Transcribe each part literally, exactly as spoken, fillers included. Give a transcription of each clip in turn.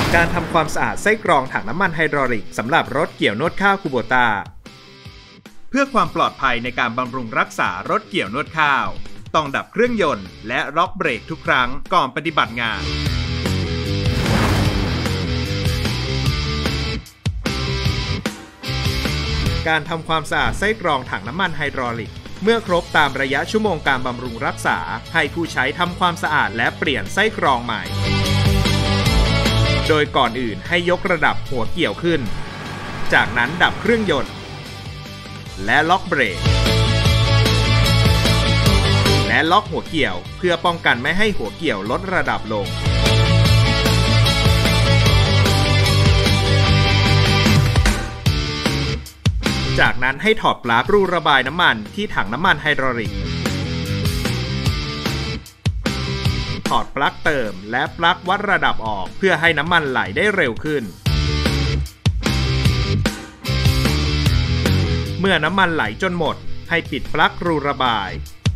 การทำความสะอาดไส้กรองถังน้ำมันไฮดรอลิกสำหรับรถเกี่ยวนวดข้าวคูโบต้าเพื่อความปลอดภัยในการบำรุงรักษารถเกี่ยวนวดข้าวต้องดับเครื่องยนต์และล็อกเบรกทุกครั้งก่อนปฏิบัติงานการทำความสะอาดไส้กรองถังน้ำมันไฮดรอลิกเมื่อครบตามระยะชั่วโมงการบำรุงรักษาให้ผู้ใช้ทำความสะอาดและเปลี่ยนไส้กรองใหม่โดยก่อนอื่นให้ยกระดับหัวเกี่ยวขึ้นจากนั้นดับเครื่องยนต์และล็อกเบรกและล็อกหัวเกี่ยวเพื่อป้องกันไม่ให้หัวเกี่ยวลดระดับลงจากนั้นให้ถอดปลั๊กรูระบายน้ำมันที่ถังน้ำมันไฮดรอลิกถอดปลั๊กเติมและปลั๊กวัดระดับออกเพื่อให้น้ำมันไหลได้เร็วขึ้นเมื่อน้ำมันไหลจนหมดให้ปิดปลั๊กรูระบาย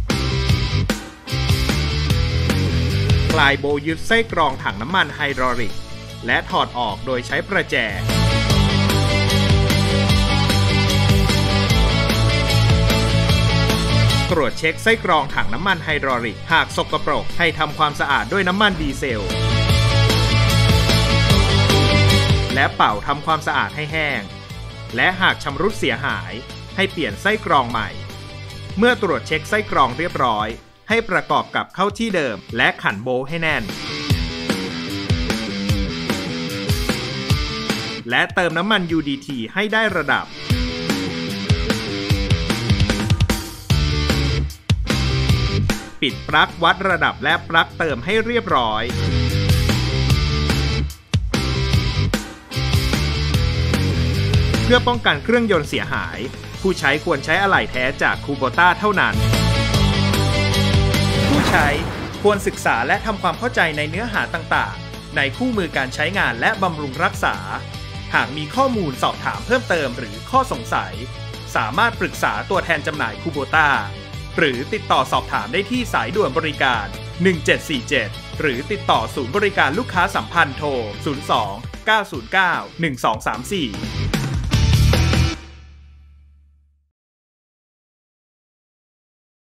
คลายโบยึดไส้กรองถังน้ำมันไฮดรอลิกและถอดออกโดยใช้ประแจตรวจเช็คไส้กรองถังน้ำมันไฮดรอลิกหากสกปรกให้ทำความสะอาดด้วยน้ำมันดีเซลและเป่าทำความสะอาดให้แห้งและหากชำรุดเสียหายให้เปลี่ยนไส้กรองใหม่เมื่อตรวจเช็คไส้กรองเรียบร้อยให้ประกอบกับเข้าที่เดิมและขันโบว์ให้แน่นและเติมน้ำมัน ยู ดี ที ให้ได้ระดับปิดปลั๊กวัดระดับและปลั๊กเติมให้เรียบร้อยเพื่อป้องกันเครื่องยนต์เสียหายผู้ใช้ควรใช้อะไหล่แท้จากคูโบต้าเท่านั้นผู้ใช้ควรศึกษาและทำความเข้าใจในเนื้อหาต่างๆในคู่มือการใช้งานและบำรุงรักษาหากมีข้อมูลสอบถามเพิ่มเติมหรือข้อสงสัยสามารถปรึกษาตัวแทนจำหน่ายคูโบต้าหรือติดต่อสอบถามได้ที่สายด่วนบริการหนึ่งเจ็ดสี่เจ็ดหรือติดต่อศูนย์บริการลูกค้าสัมพันธ์โทรศูนย์ สอง เก้า ศูนย์ เก้า หนึ่ง สอง สาม สี่